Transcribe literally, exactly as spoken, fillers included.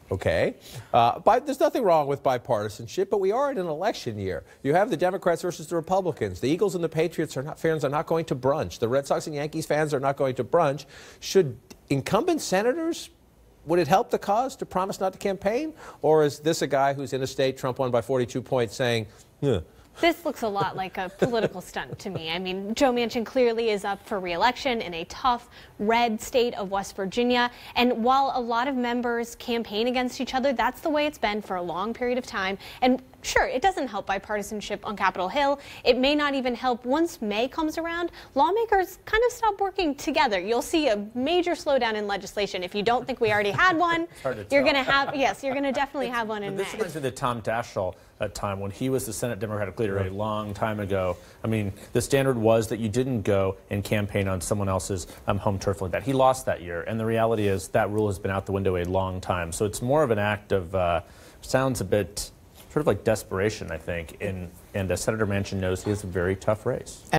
Okay. Uh, bi there's nothing wrong with bipartisanship, but we are in an election year. You have the Democrats versus the Republicans. The Eagles and the Patriots are not, fans are not going to brunch. The Red Sox and Yankees fans are not going to brunch. Should incumbent senators, would it help the cause to promise not to campaign? Or is this a guy who's in a state Trump won by forty-two points saying, yeah. This looks a lot like a political stunt to me. I mean, Joe Manchin clearly is up for re-election in a tough, red state of West Virginia. And while a lot of members campaign against each other, that's the way it's been for a long period of time. And sure, it doesn't help bipartisanship on Capitol Hill. It may not even help once May comes around. Lawmakers kind of stop working together. You'll see a major slowdown in legislation. If you don't think we already had one, you're going to have, yes, you're going to definitely have one in This May. reminds me of the Tom Daschle at time when he was the Senate Democratic leader a long time ago. I mean, the standard was that you didn't go and campaign on someone else's um, home turf like that. He lost that year, and the reality is that rule has been out the window a long time. So it's more of an act of, uh, sounds a bit sort of like desperation, I think, and, and uh, Senator Manchin knows he has a very tough race.